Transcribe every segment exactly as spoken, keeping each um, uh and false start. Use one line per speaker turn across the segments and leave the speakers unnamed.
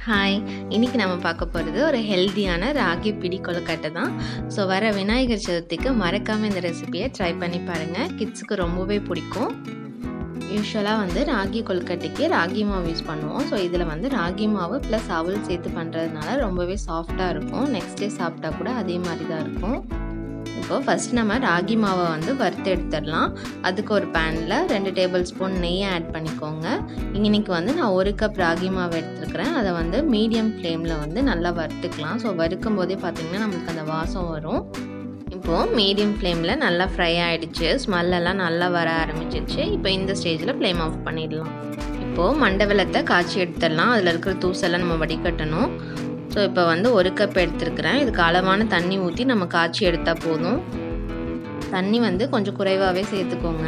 Hi, இன்னைக்கு நம்ம பார்க்க போகிறது ஒரு ஹெல்த்தியான ராகி பிடி கொழுக்கட்டை தான். ஸோ வர விநாயகர் சதுர்த்திக்கு மறக்காமல் இந்த ரெசிபியை ட்ரை பண்ணி பாருங்கள். கிட்ஸுக்கு ரொம்பவே பிடிக்கும். யூஸ்வலாக வந்து ராகி கொழுக்கட்டைக்கு ராகி மாவு யூஸ் பண்ணுவோம். ஸோ இதில் வந்து ராகி மாவு ப்ளஸ் அவல் சேர்த்து பண்ணுறதுனால ரொம்பவே சாஃப்டாக இருக்கும். நெக்ஸ்ட் டே சாப்பிட்டா கூட அதே மாதிரி தான் இருக்கும். இப்போது ஃபஸ்ட் நம்ம ராகி மாவை வந்து வறுத்து எடுத்துடலாம். அதுக்கு ஒரு பேனில் ரெண்டு டேபிள் ஸ்பூன் நெய்யை ஆட் பண்ணிக்கோங்க. இன்னைக்கு வந்து நான் ஒரு கப் ராகி மாவு எடுத்துருக்கிறேன். அதை வந்து மீடியம் ஃப்ளேமில் வந்து நல்லா வறுத்துக்கலாம். ஸோ வறுக்கும் போதே பார்த்திங்கன்னா நம்மளுக்கு அந்த வாசம் வரும். இப்போது மீடியம் ஃப்ளேமில் நல்லா ஃப்ரை ஆகிடுச்சு. ஸ்மெல்லெல்லாம் நல்லா வர ஆரம்பிச்சிருச்சு. இப்போ இந்த ஸ்டேஜில் ஃப்ளேம் ஆஃப் பண்ணிடலாம். இப்போது மண்டை வெல்லத்தை காய்ச்சி எடுத்துடலாம். அதில் இருக்கிற தூசெல்லாம் நம்ம வடிகட்டணும். ஸோ இப்போ வந்து ஒரு கப் எடுத்துருக்கிறேன். இதுக்கு அளவான தண்ணி ஊற்றி நம்ம காய்ச்சி எடுத்தால் போதும். தண்ணி வந்து கொஞ்சம் குறைவாகவே சேர்த்துக்கோங்க.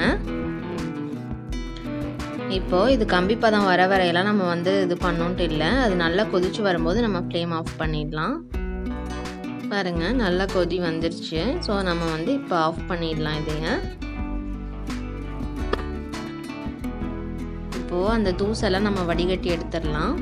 இப்போது இது கம்பி பதம் வர வரையெல்லாம் நம்ம வந்து இது பண்ணோன்ட்டு இல்லை. அது நல்லா கொதிச்சு வரும்போது நம்ம ஃப்ளேம் ஆஃப் பண்ணிடலாம். பாருங்கள், நல்லா கொதி வந்துருச்சு. ஸோ நம்ம வந்து இப்போ ஆஃப் பண்ணிடலாம் இதைங்க. இப்போது அந்த தூசெல்லாம் நம்ம வடிகட்டி எடுத்துடலாம்.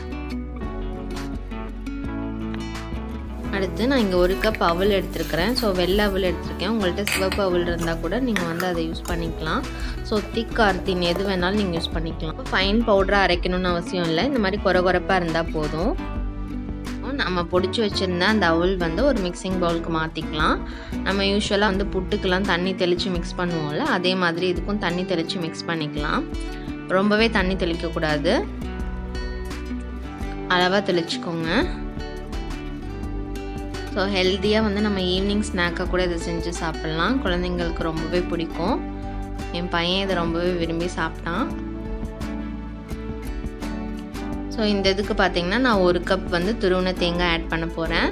அடுத்து நான் இங்கே ஒரு கப் அவல் எடுத்துருக்கிறேன். ஸோ வெள்ளை அவல் எடுத்துருக்கேன். உங்கள்கிட்ட சிவப்பு அவல் இருந்தால் கூட நீங்கள் வந்து அதை யூஸ் பண்ணிக்கலாம். ஸோ திக் ஆர் தின் எது வேணாலும் நீங்கள் யூஸ் பண்ணிக்கலாம். ஃபைன் பவுடராக அரைக்கணும்னு அவசியம் இல்லை. இந்த மாதிரி குறை குறைப்பாக இருந்தால் போதும். நம்ம பொடிச்சு வச்சுருந்த அந்த அவல் வந்து ஒரு மிக்சிங் பவுலுக்கு மாற்றிக்கலாம். நம்ம யூஸ்வலாக வந்து புட்டுக்கெலாம் தண்ணி தெளித்து மிக்ஸ் பண்ணுவோம்ல, அதே மாதிரி இதுக்கும் தண்ணி தெளித்து மிக்ஸ் பண்ணிக்கலாம். ரொம்பவே தண்ணி தெளிக்கக்கூடாது, அளவாக தெளிச்சுக்கோங்க. ஸோ ஹெல்த்தியாக வந்து நம்ம ஈவினிங் ஸ்நாக்காக கூட இதை செஞ்சு சாப்பிட்லாம். குழந்தைங்களுக்கு ரொம்பவே பிடிக்கும். என் பையன் இதை ரொம்பவே விரும்பி சாப்பிட்டான். ஸோ இந்த இதுக்கு பார்த்திங்கன்னா நான் ஒரு கப் வந்து துருவின தேங்காய் ஆட் பண்ண போகிறேன்.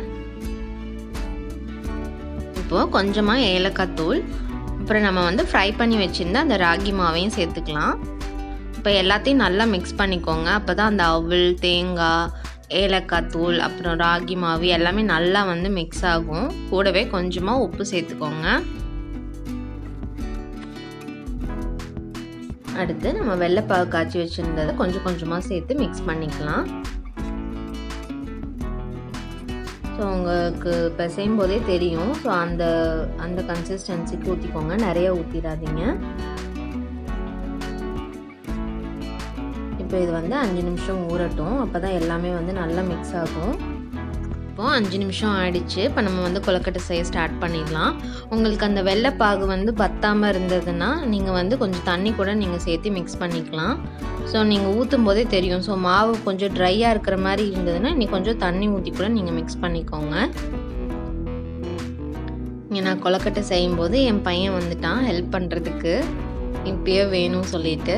இப்போது கொஞ்சமாக ஏலக்காய் தூள், அப்புறம் நம்ம வந்து ஃப்ரை பண்ணி வச்சுருந்த அந்த ராகி மாவையும் சேர்த்துக்கலாம். இப்போ எல்லாத்தையும் நல்லா மிக்ஸ் பண்ணிக்கோங்க. அப்போ தான் அந்த அவல், தேங்காய், ஏலக்காய் தூள், அப்புறம் ராகி மாவு எல்லாமே நல்லா வந்து மிக்ஸ் ஆகும். கூடவே கொஞ்சமாக உப்பு சேர்த்துக்கோங்க. அடுத்து நம்ம வெள்ளைப்பாகு காய்ச்சி வச்சுருந்ததை கொஞ்சம் கொஞ்சமாக சேர்த்து மிக்ஸ் பண்ணிக்கலாம். ஸோ உங்களுக்கு பிசையும் போதே தெரியும். ஸோ அந்த அந்த கன்சிஸ்டன்சிக்கு ஊற்றிக்கோங்க, நிறைய ஊற்றிடாதீங்க. இப்போ இது வந்து அஞ்சு நிமிஷம் ஊறட்டும். அப்போ தான் எல்லாமே வந்து நல்லா மிக்ஸ் ஆகும். இப்போது அஞ்சு நிமிஷம் ஆயிடுச்சு. இப்போ நம்ம வந்து கொழுக்கட்டை செய்ய ஸ்டார்ட் பண்ணிடலாம். உங்களுக்கு அந்த வெள்ளைப்பாகு வந்து பத்தாமல் இருந்ததுன்னா நீங்கள் வந்து கொஞ்சம் தண்ணி கூட நீங்கள் சேர்த்து மிக்ஸ் பண்ணிக்கலாம். ஸோ நீங்கள் ஊற்றும் போதே தெரியும். ஸோ மாவு கொஞ்சம் ட்ரையாக இருக்கிற மாதிரி இருந்ததுன்னா இன்னைக்கு கொஞ்சம் தண்ணி ஊற்றி கூட நீங்கள் மிக்ஸ் பண்ணிக்கோங்க. இங்கே நான் கொழுக்கட்டை செய்யும்போது என் பையன் வந்துட்டான் ஹெல்ப் பண்ணுறதுக்கு, இப்பயே வேணும் சொல்லிட்டு.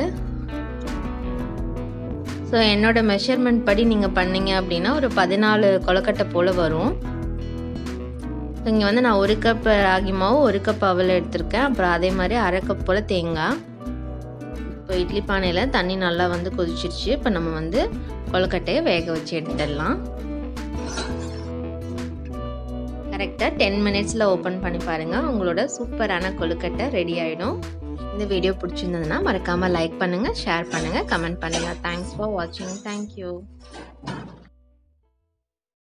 ஸோ என்னோடய மெஷர்மெண்ட் படி நீங்கள் பண்ணிங்க அப்படின்னா ஒரு பதினாலு கொழுக்கட்டை போல் வரும். இங்கே வந்து நான் ஒரு கப் ராகி மாவு, ஒரு கப் அவல் எடுத்திருக்கேன். அப்புறம் அதே மாதிரி அரை கப் போல் தேங்காய். இப்போ இட்லி பானையில் தண்ணி நல்லா வந்து கொதிச்சிருச்சு. இப்போ நம்ம வந்து கொழுக்கட்டையை வேக வச்சு எடுத்துடலாம். கரெக்டாக டென் மினிட்ஸில் ஓப்பன் பண்ணி பாருங்கள். உங்களோட சூப்பரான கொழுக்கட்டை ரெடி ஆகிடும். இந்த வீடியோ பிடிச்சிருந்ததுன்னா மறக்காமல் லைக் பண்ணுங்கள், ஷேர் பண்ணுங்கள், கமெண்ட் பண்ணுங்கள். தேங்க்ஸ் ஃபார் வாட்சிங். தேங்க்யூ.